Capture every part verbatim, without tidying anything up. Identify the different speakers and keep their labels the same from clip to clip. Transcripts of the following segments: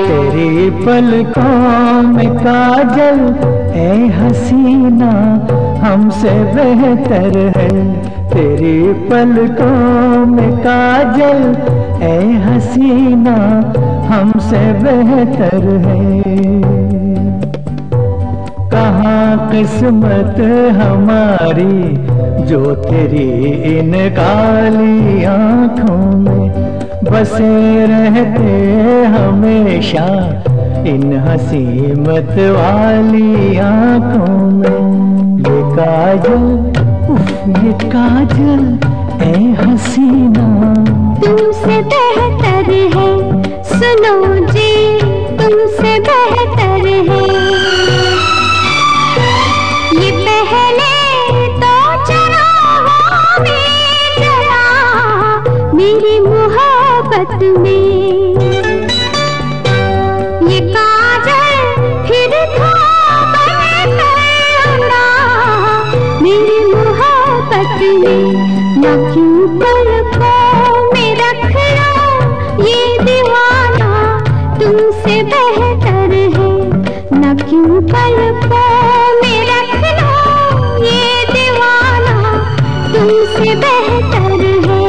Speaker 1: तेरी पलकों में काजल ए हसीना हमसे बेहतर है। तेरी पलकों में काजल ए हसीना हमसे बेहतर है। कहाँ किस्मत हमारी जो तेरी इन काली आँखों में बसे रहते हमेशा इन हसीमत वाली आँखों में। ये काजल उफ ये काजल ए हसीना
Speaker 2: तुमसे बेहतर है। सुनो जी तुमसे बेहतर है। ये पहले तो चराहों में जला मेरी मोहब्बत में। ये काजल फिर धूप में फैला मेरी मोहब्बत में। न क्यों पलकों में रख लो ये दीवाना तुमसे बेहतर है। न क्यों पलकों में रख लो ये दीवाना तुमसे बेहतर है।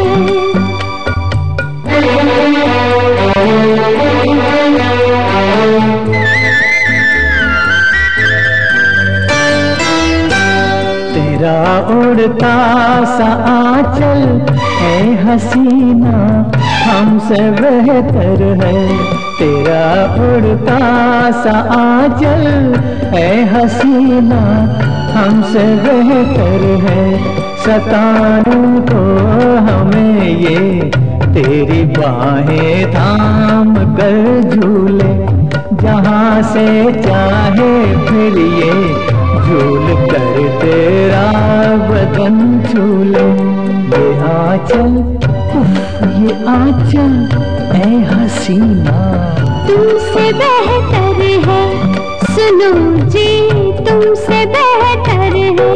Speaker 1: तेरा उड़ता सा आंचल ए हसीना हमसे बेहतर है। तेरा उड़ता सा आंचल ए हसीना हमसे बेहतर है। सताने को हमें ये तेरी बाहें थाम कर झूले। जहाँ से चाहे फिर ये झूल कर तेरा बदन झूले। ये आंचल उफ ये आंचल ए हसीना
Speaker 2: तुमसे बेहतर है। सुनो जी तुमसे बेहतर है।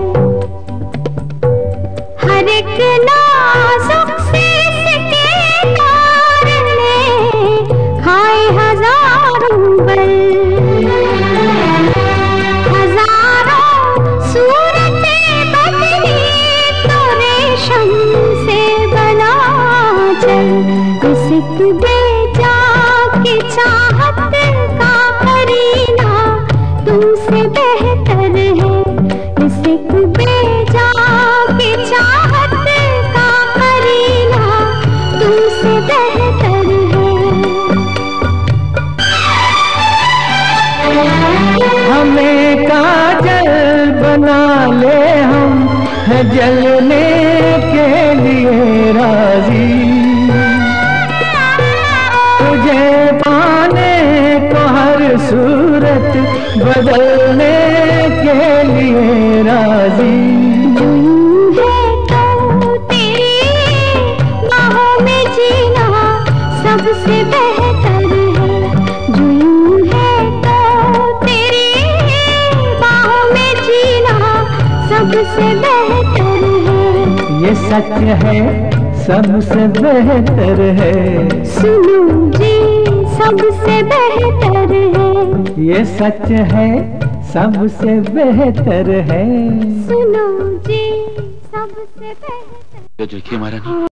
Speaker 2: हर एक नाजुक से इसके तार ने खाए हजारों बल। हजारों सूरतें बदली तो रेशम से बना चल। इसे तू बेजा के चाहत का करीना तुमसे बेहतर है। इसे तू बेजा के चाहत का करीना तुमसे बेहतर है।
Speaker 1: हमें काजल बना ले हम है जलने के लिए राजी। तुझे पाने को हर सूरत बदलने के लिए राजी।
Speaker 2: सबसे बेहतर है। जो यूं है तो तेरी बाहों में जीना सबसे बेहतर है।
Speaker 1: ये सच है सबसे बेहतर है।
Speaker 2: सुनो जी सबसे बेहतर है।
Speaker 1: ये सच है सबसे बेहतर है।
Speaker 2: सुनो जी सबसे बेहतर।
Speaker 3: देखिए महारानी